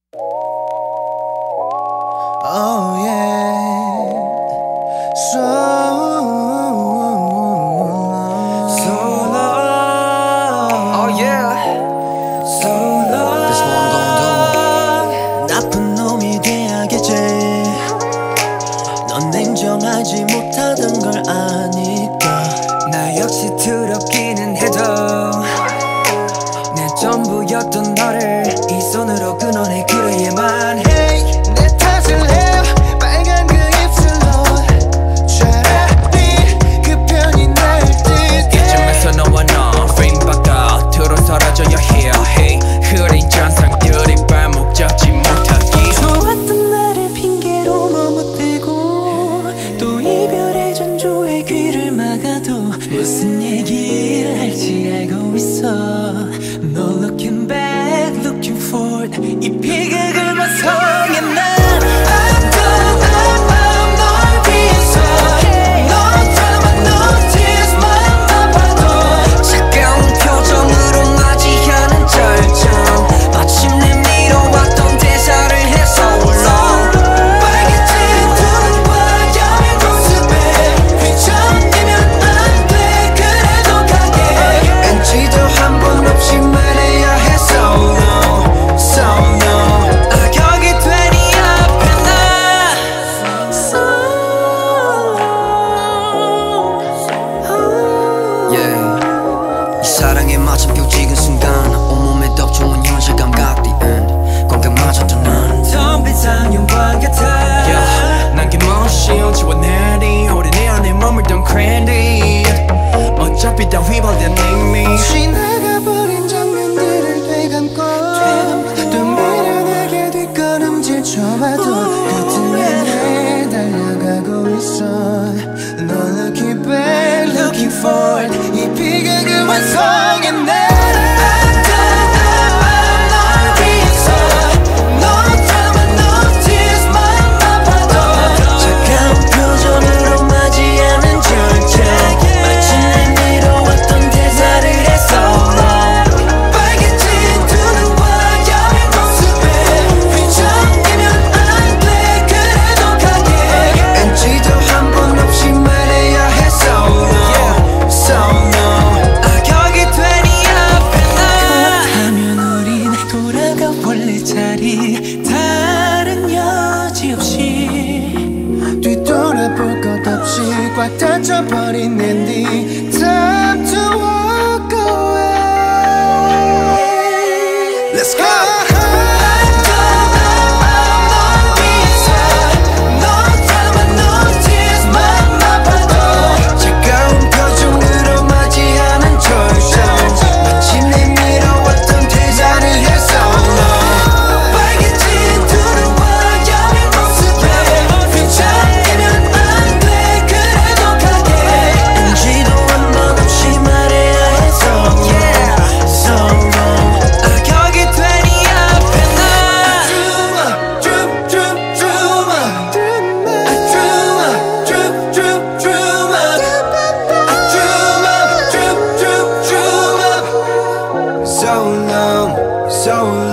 Oh yeah. So long. Oh yeah. So long. This one gon' do. 나쁜 놈이 돼야겠지. 넌 냉정하지 못하던 걸 아니까. 나 역시 두렵기는 해도 내 전부였던 너를 이 손으로 끊어내 그래야만 해. 내 탓을 해요 빨간 그 입술로. 차라리 그 편이 나을 듯. 이쯤에서 너와 나 frame 바꿔 뒤로 사라져야 해야 해. 흐린 잔상들이 발목 잡지 못하기. 좋았던 나를 핑계로 머뭇대고 또 이별의 전조에 귀를 막아도 무슨 얘기를 할지 알고 있어. No looking back, looking forward. 이 비극을 완성해 난. 사랑에 마침표 찍은 순간 온몸에 덮쳐온 현실 감각 The end 광각마저도 난 텅빈 상영관 같아. yeah. 난긴 모션 지워내리 오래 내 안에 머물던 crandy 어차피 다 휘발된 이미 지나가버린 장면들을 되감고 또 미련하게 뒷걸음질 쳐봐도 끝을 달려가고 있어. No looking back, looking forward. 이 비극을 완성해 내. 다른 여지 없이 뒤돌아볼 것 없이 꽉 닫혀버린 엔딩. Time to walk away. Let's go. So